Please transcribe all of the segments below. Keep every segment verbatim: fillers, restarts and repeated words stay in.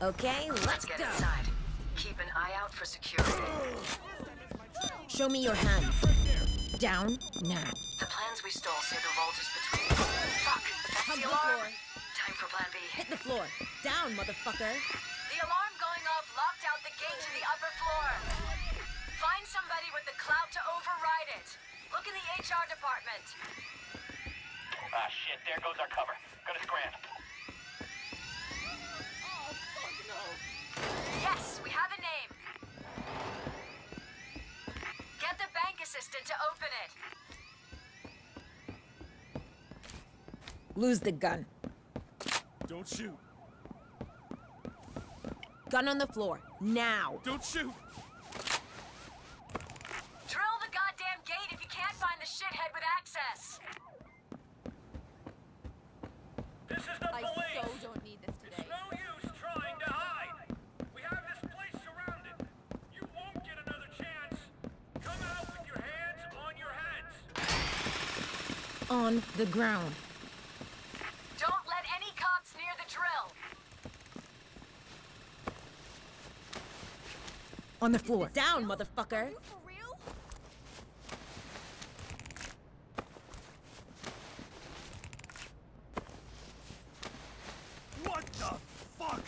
Okay, let's, let's get go. inside. Keep an eye out for security. Show me your hands. Down now. The plans we stole say the vault is between. Fuck! That's Hug the the alarm. floor. Time for plan B. Hit the floor. Down, motherfucker. The alarm going off locked out the gate to the upper floor. Find somebody with the clout to override it. Look in the H R department. Ah, shit, there goes our cover. Gonna scram. Oh, fuck no. Yes, we have a name. Get the bank assistant to open it. Lose the gun. Don't shoot. Gun on the floor. Now. Don't shoot. Drill the goddamn gate if you can't find the shithead with access. This is the I police! so don't need this today. It's no use trying to hide! We have this place surrounded. You won't get another chance. Come out with your hands on your heads. On the ground. Don't let any cops near the drill. On the floor. Down, motherfucker. Are you for real? What the fuck?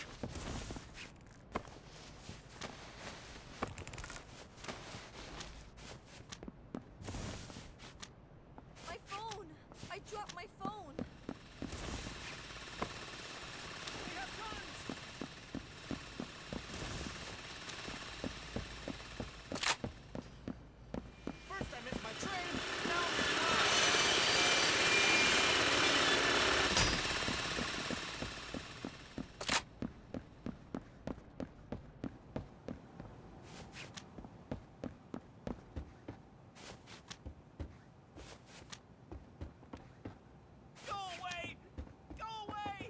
My phone! I dropped my phone! We have guns! First I missed my train, now I'm Go away! Go away!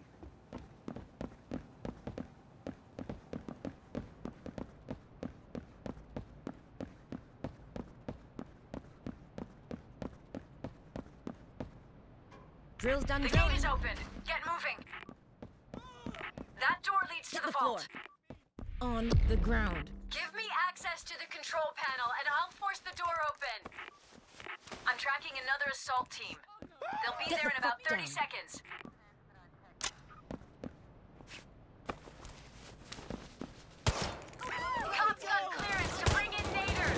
Drill's done The drilling. gate is open. Get moving. That door leads to Hit the, the floor. vault. On the ground. Give me access to the control panel and I'll force the door open. I'm tracking another assault team. They'll be Get there the in about fuck thirty down. seconds. Cops got clearance to bring in naders.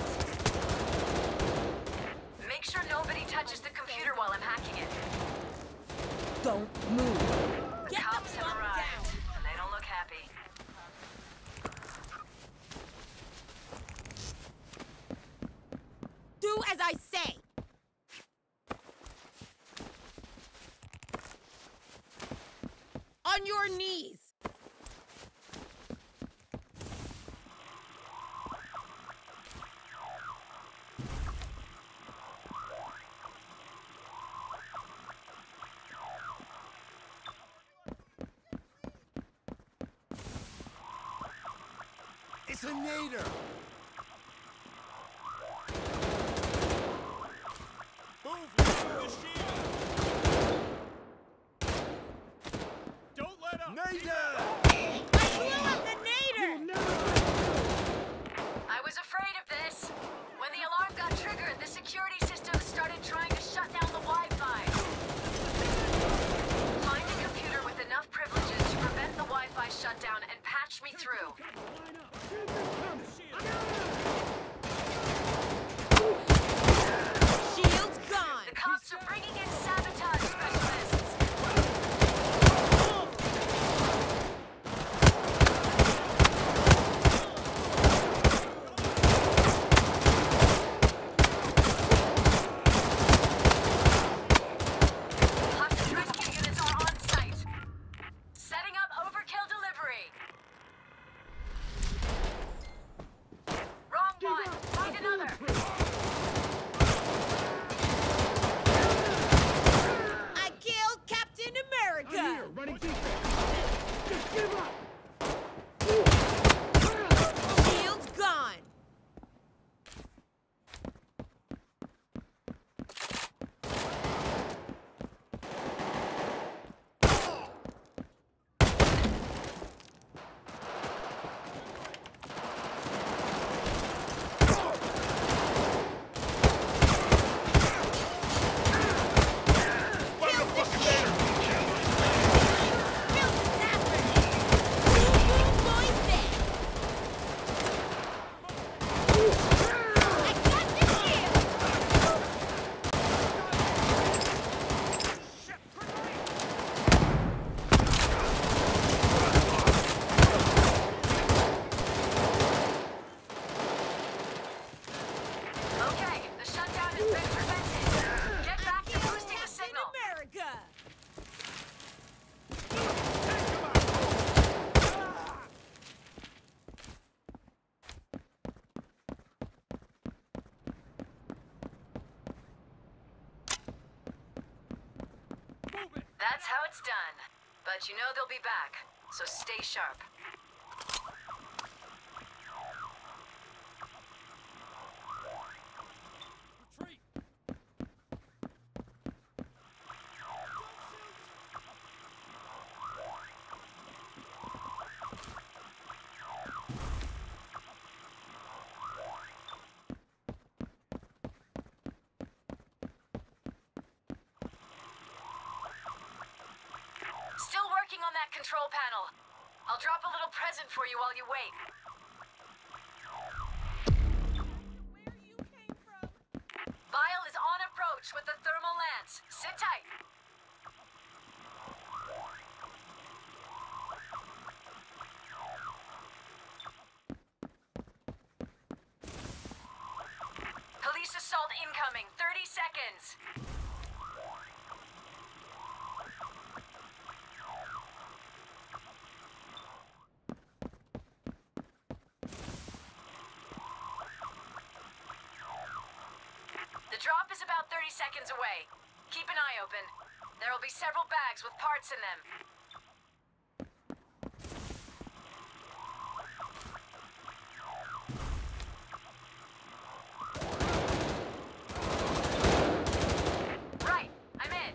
Make sure nobody touches the computer while I'm hacking it. Don't move. The Get cops the have fuck arrived, down. and they don't look happy. Do as I say. On your knees. It's a nader! Move! Remove the shield! Don't let up! Nader! I blew up the nader! I was afraid of this. When the alarm got triggered, the security system started trying to shut down the Wi-Fi. Find a computer with enough privileges to prevent the Wi-Fi shutdown and patch me through. Line up! that's done. But you know they'll be back, so stay sharp. Retreat! Still working on that control panel. I'll drop a little present for you while you wait. Where you came from? Bile is on approach with the thermal lance. Sit tight. Police assault incoming. thirty seconds. The drop is about thirty seconds away. Keep an eye open. There will be several bags with parts in them. Right, I'm in.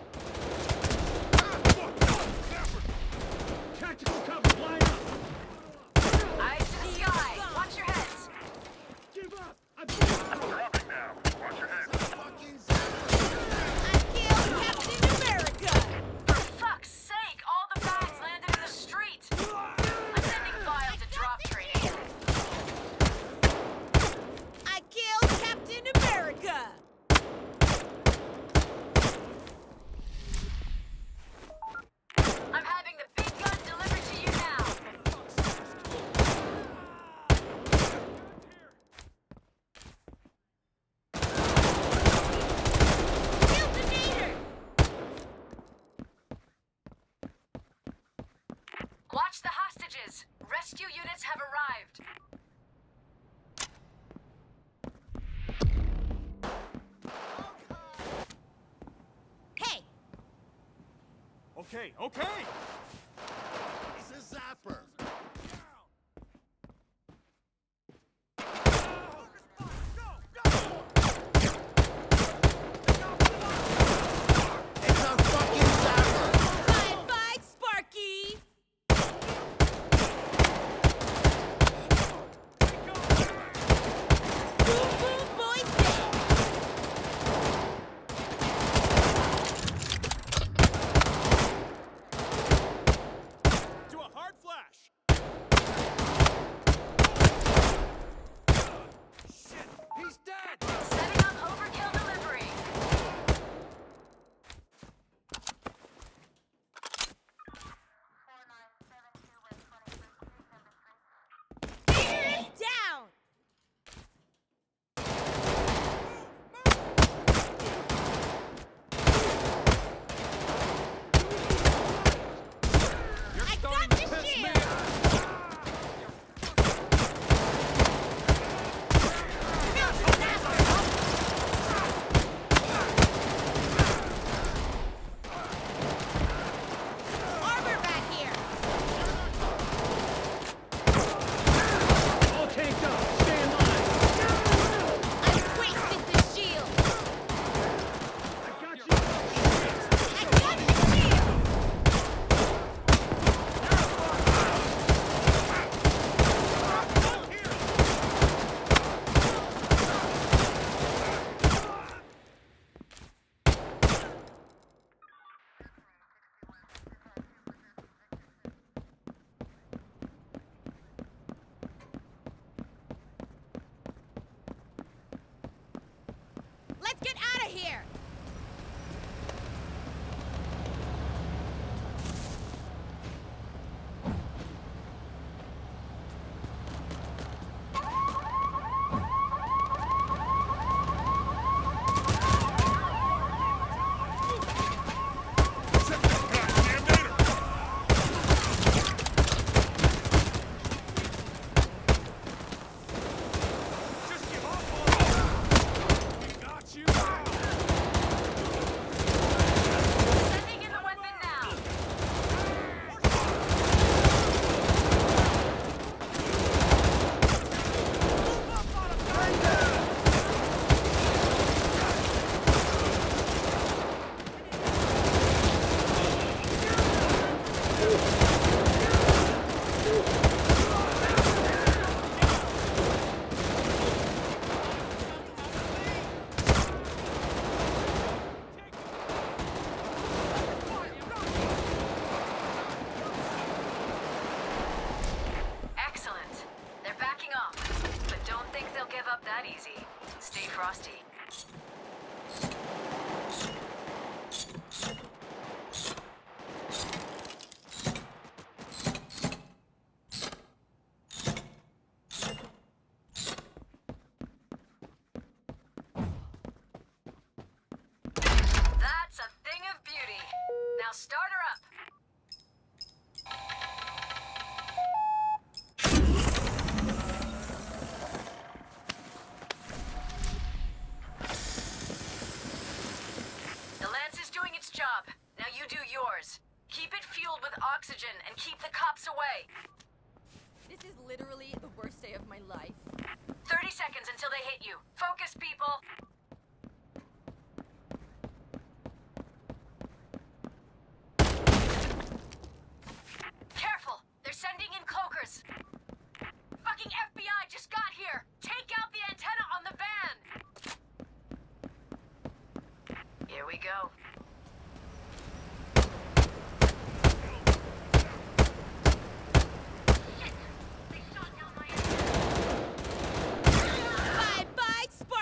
Tactical cover, line up! Eyes to the sky. Watch your heads. Give up! I'm Dropping now. Watch your head. Fucking zapper! I killed Captain America! For fuck's sake, all the bags landed in the street. I'm sending Bile to drop training. I killed Captain America! I'm having the big gun delivered to you now. Kill the Nader! Watch the hostages. Rescue units have arrived. Hey! Okay, okay! It's a zapper! It's a fucking zapper! Bye-bye, Sparky! Boom Boom Boys dead! Do a hard flash! Shit! He's dead! Setting up overkill delivery. Nader is down! You're I starting got to the piss me shield. off! No disaster! Armor back here! All tanked up! Stand line! I wasted the shield! I got you! I got the shield! Let's get out of here! Set that goddamn nader! Just give up on it! We got you! up that easy. Stay frosty. That's a thing of beauty. Now start her up. The Lance is doing its job. Now you do yours. Keep it fueled with oxygen and keep the cops away. This is literally the worst day of my life. thirty seconds until they hit you. Focus, people. Careful! They're sending in cloakers! Fucking F B I just got here! Take out the antenna on the van! Here we go. Shit! They shot down my... Bye-bye,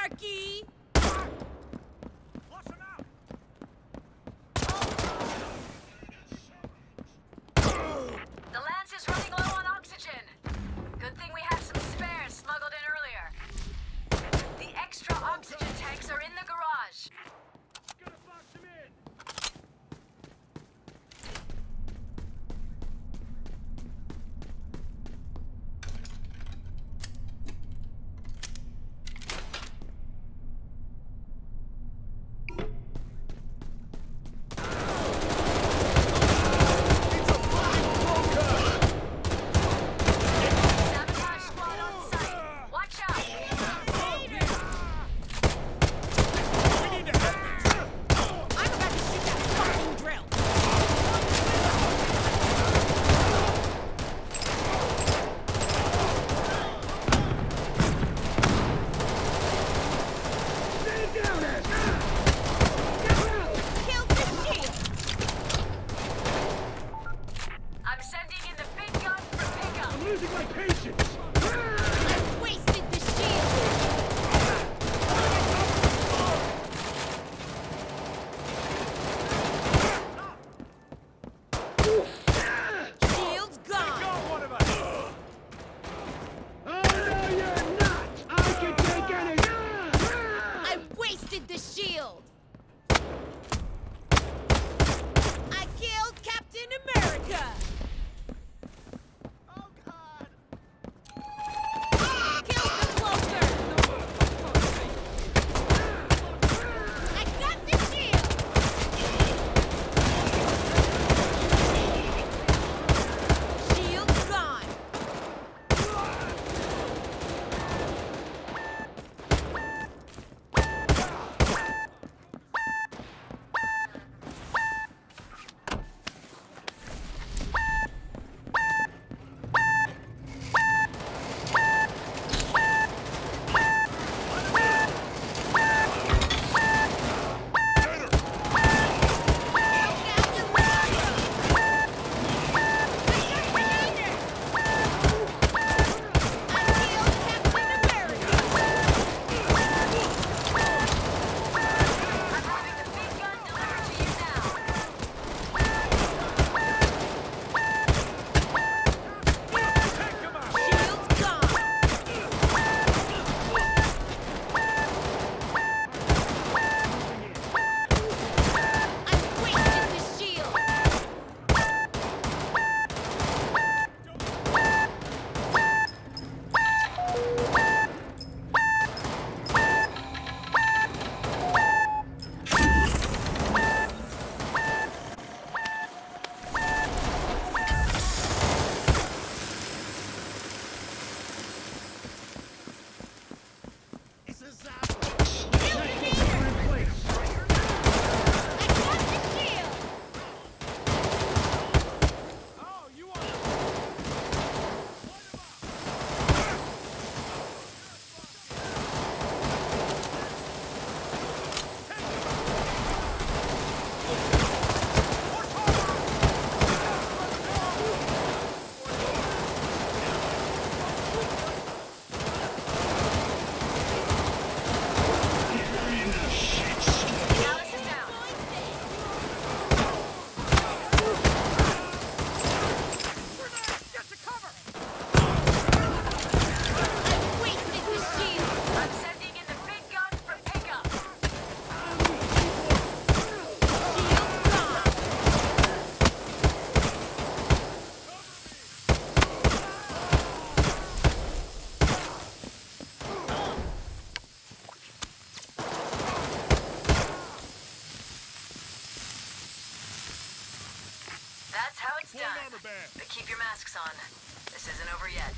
over yet.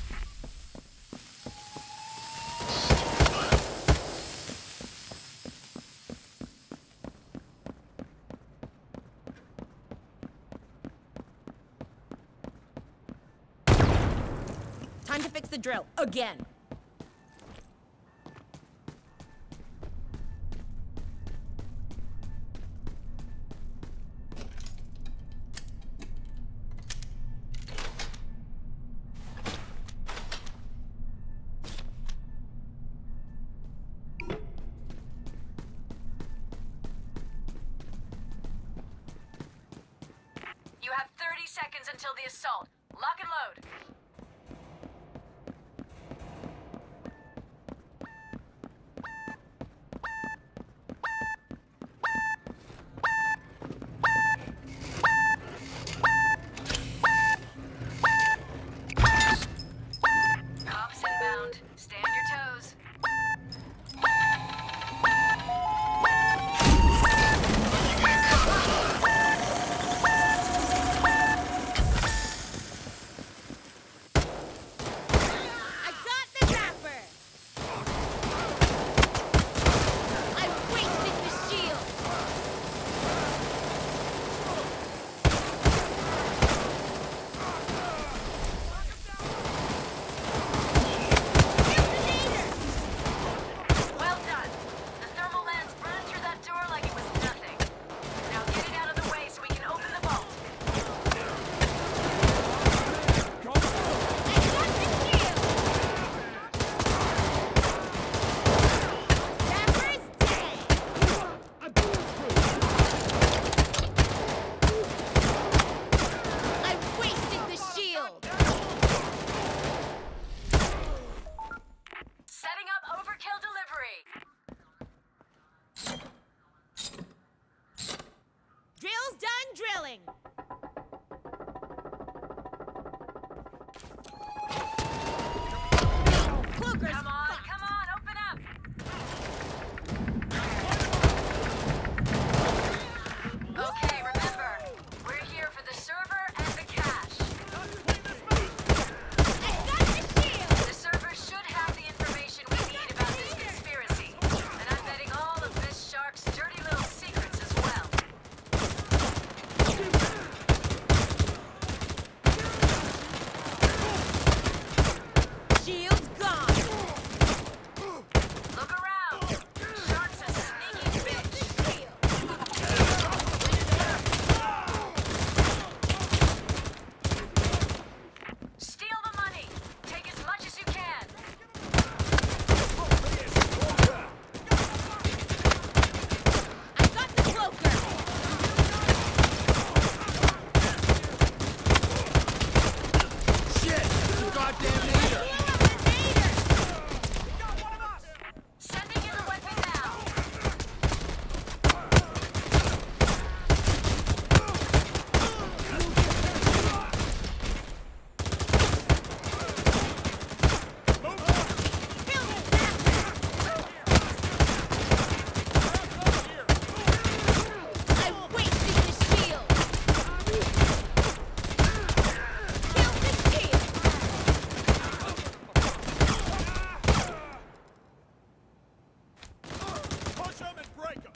Time to fix the drill again. You have thirty seconds until the assault. Lock and load. Cops inbound. Stay on your toes. I got the zapper! I wasted the shield! Well done. The thermal lens burned through that door like it was nothing. Now get it out of the way so we can open the vault. I got the shield! Zapper's dead! I wasted the shield! Setting up overkill delivery. Drill's done drilling! Cloaker's Come on, fucked. come on, open up. Okay, remember, we're here for the server and the cache. I got the shield! The server should have the information we need about this conspiracy. And I'm betting all of this shark's dirty little secrets as well. Shield's gone! Look around. Shark's a sneaky bitch. Steal the money. Take as much as you can. I got the cloaker! Shit! It's a goddamn nader! Sending in the weapon now. I wasted the shield! Kill the shield! Push him and break him!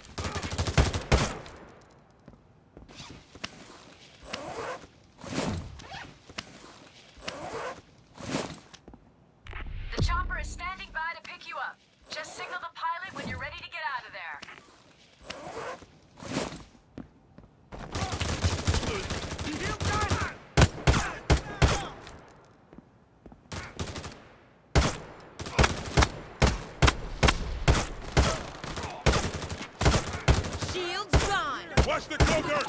The chopper is standing by to pick you up. Just signal the pilot when you're ready to get out of there. Shield's gone! Watch the cloaker!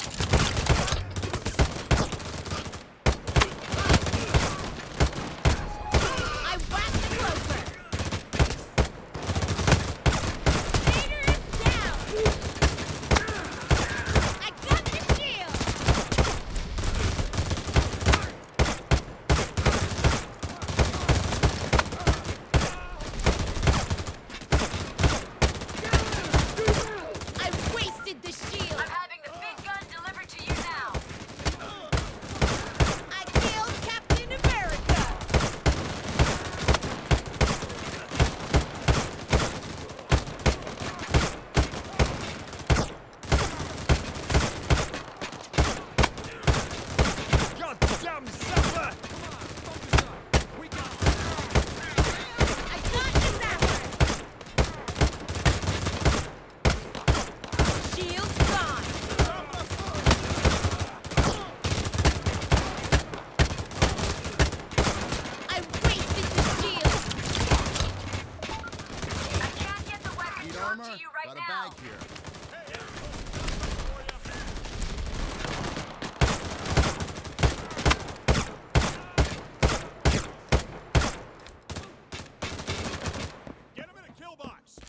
I whacked the cloaker! Vader is down! I got the shield! I wasted the shield! I'm having the big gun delivered out to you right Got a now. bag here. Get him in a kill box.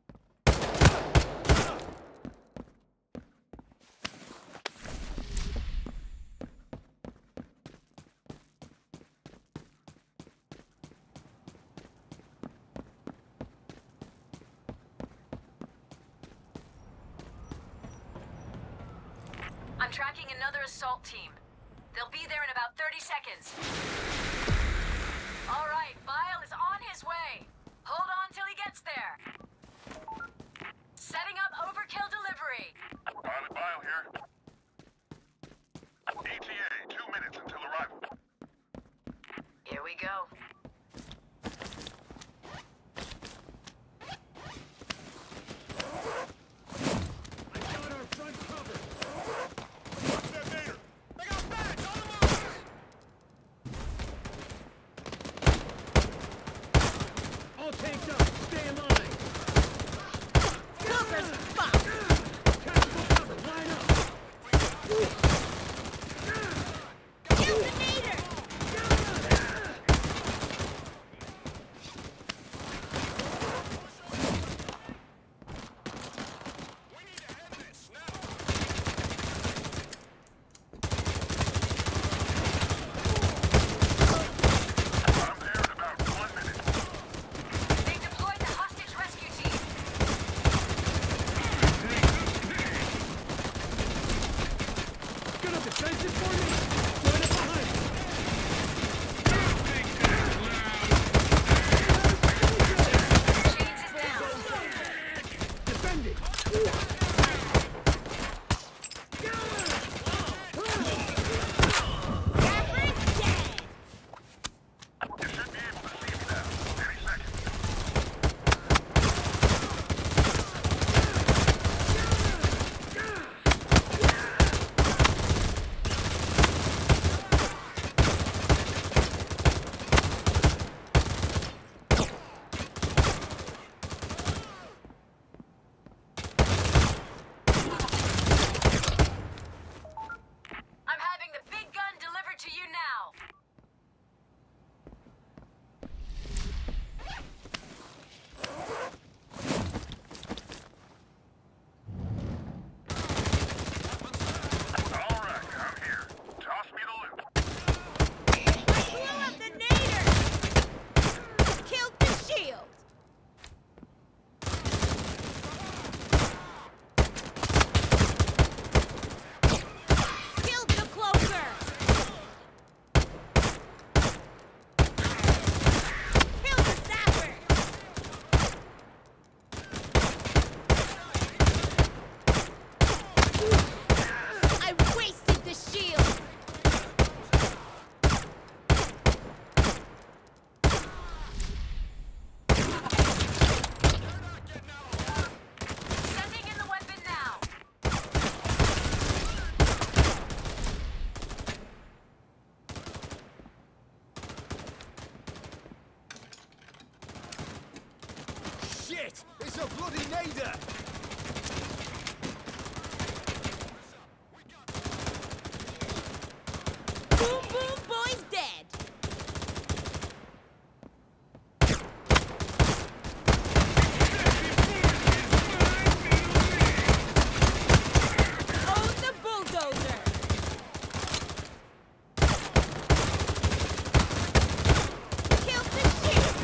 I'm tracking another assault team. They'll be there in about thirty seconds. All right, Bile is on his way. Hold on till he gets there. Setting up overkill delivery. Pilot Bile here. E T A, two minutes until arrival. Here we go. I got our front covered. All tanked up. Stay in line. Cover's fuck! Tactical cover. Line up. Kill the nader! I'm there in about one minute. They deployed the hostage rescue team. Get up defensive for me. Join up behind. Chains is down. Defend it. Average dead! You should be able to see me now. Any second. I'm having the big gun delivered to you now. All right, I'm here. Toss me the loot. Blew up the nader! Killed the shield! Killed the cloaker! Killed the sapper! I wasted the shield! Sending in the weapon now. Shit! It's a bloody nader! Boom Boom Boy's dead! Own the bulldozer! Killed the shield!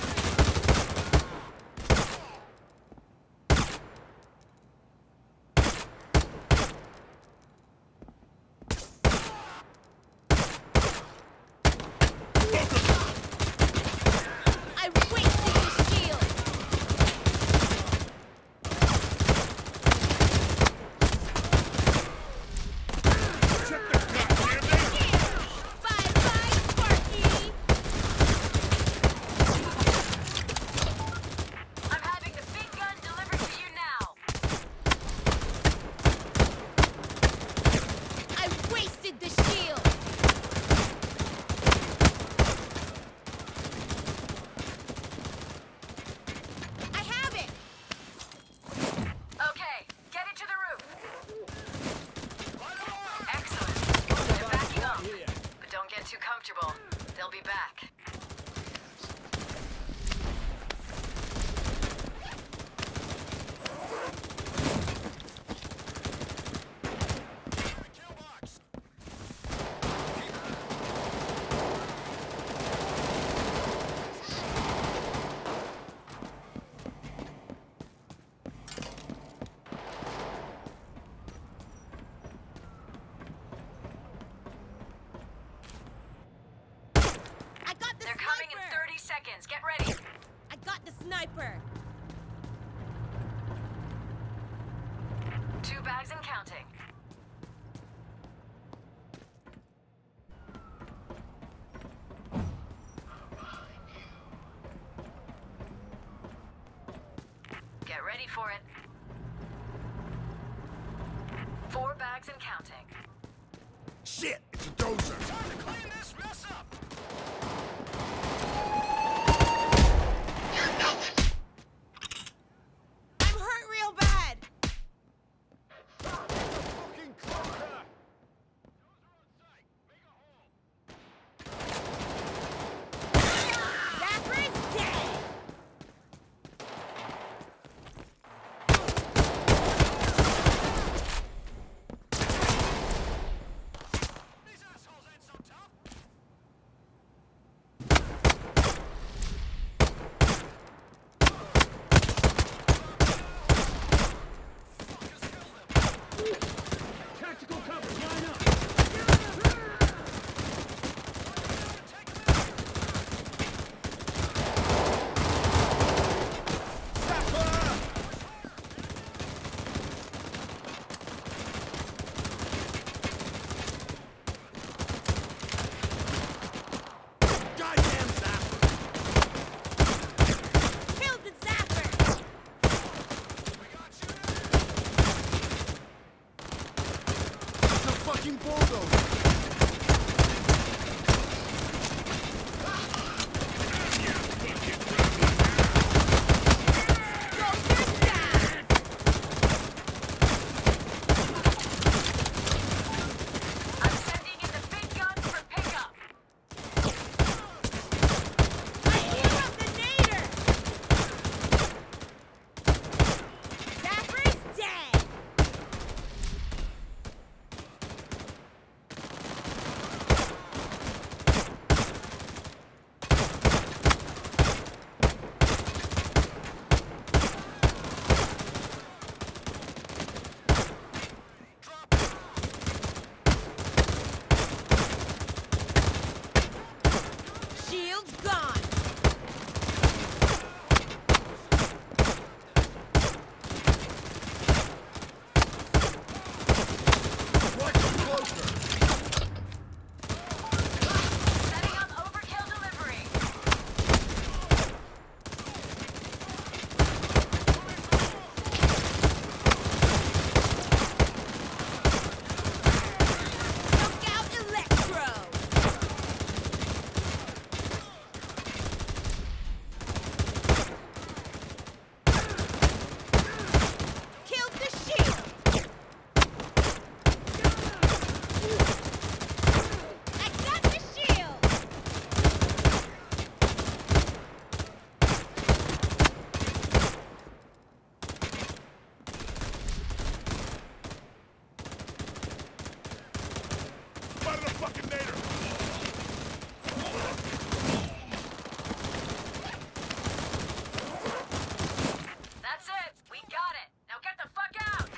sniper! Two bags and counting. Get ready for it. Four bags and counting. Shit! It's a dozer! Time to clean this mess up! I'm hurt real bad! Fucking cloaker! Zapper's dead! These assholes ain't so tough! Tactical cover, line up! Goddamn zapper! Kill the zapper! It's a fucking bulldozer! Dozer down! I'm sending in the big guns for pickup. I hear up the nader! Zapper's dead! Shield's gone! Watch the cloaker! Setting up overkill delivery. Knock out Electro! Killed the shield! I got the shield! Fire the fucking nader! That's it. We got it. Now get the fuck out.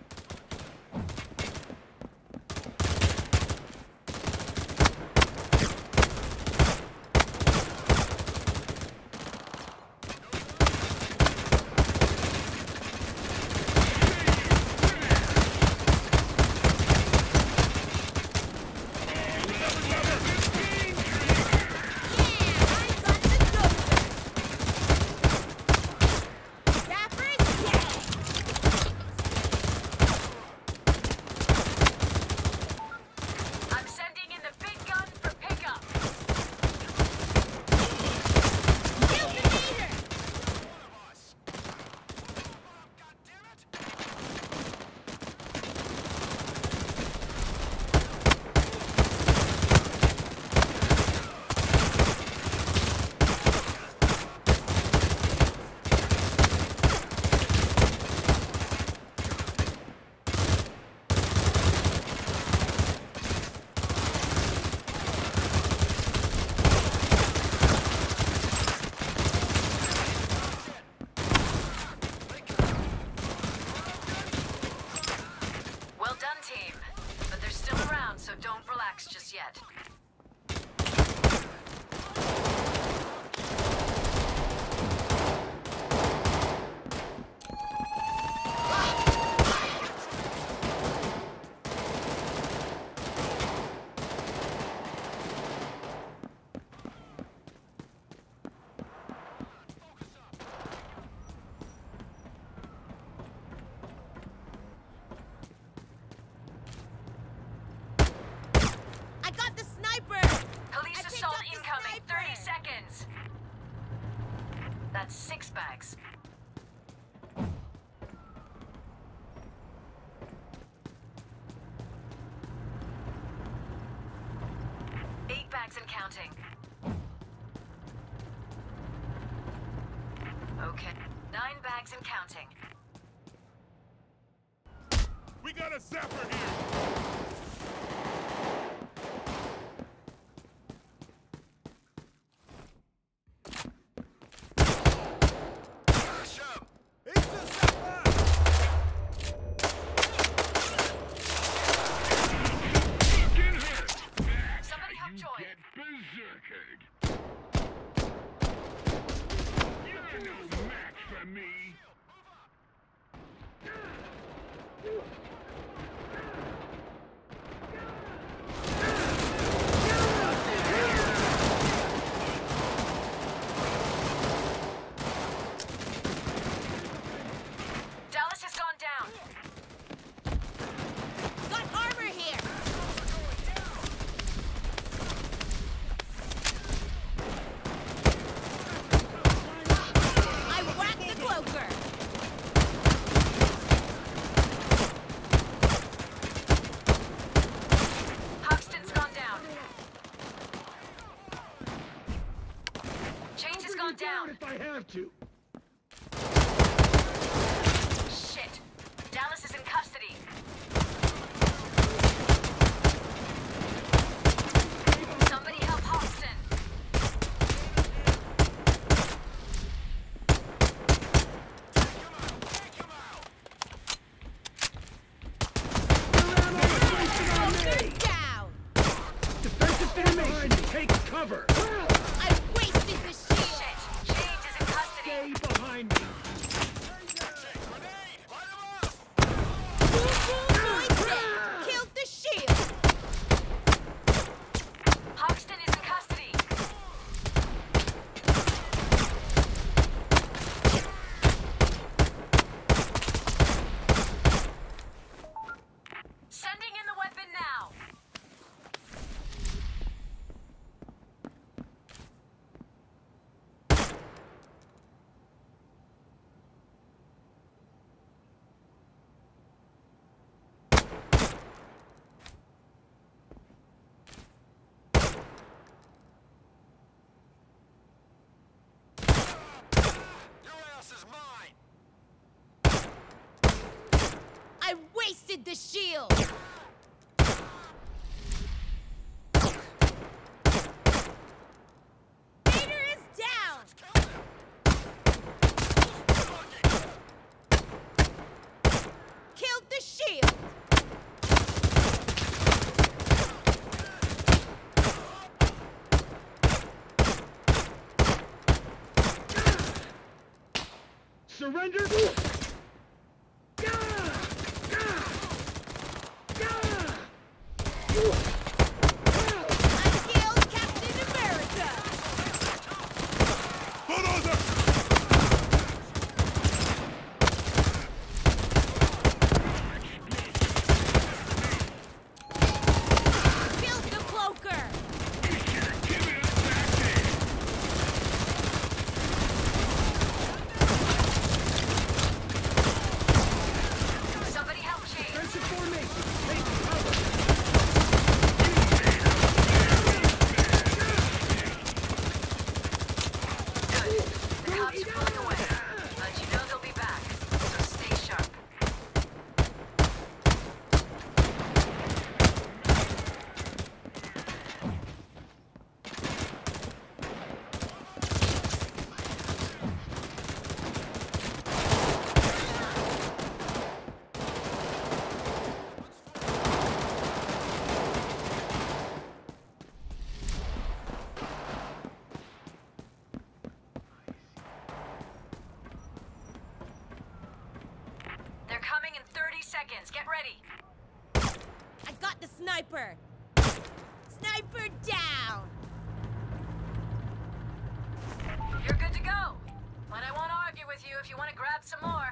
yet. and counting. Okay. Nine bags and counting. We got a zapper here! It's a zapper! Somebody help Joy. Get berserkered. You're no match for me. Dallas has gone down. Got armor here. I whacked the cloaker. Hoxton's gone down. Chains has gone down. If I have to. Shit. Dallas is in custody. Somebody help Hoxton. Cloaker down. Defensive formation. Take cover. I wasted the shield. Shit. Chains is in custody. Stay behind me. Boom, boom, noise dead. Killed the shield. Hoxton is in custody. Sending in the weapon now. Your ass is mine! I wasted the shield. Vader is down. Killed the shield. Surrender. I killed Captain America. Bulldozer! Killed the cloaker. Somebody help Chains. Defensive formation. Take cover. Good. The cops are pulling away. But you know they'll be back. So stay sharp. They're coming in thirty seconds. Get ready. I got the sniper. Sniper down. You're good to go. But I won't argue with you if you want to grab some more.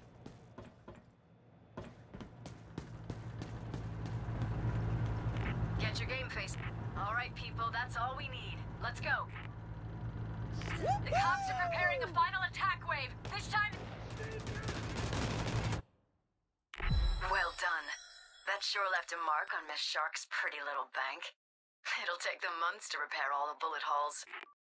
Get your game face. All right, people, that's all we need. Let's go. The cops are preparing a final attack wave. This time... Well done. That sure left a mark on Miss Shark's pretty little bank. It'll take them months to repair all the bullet holes.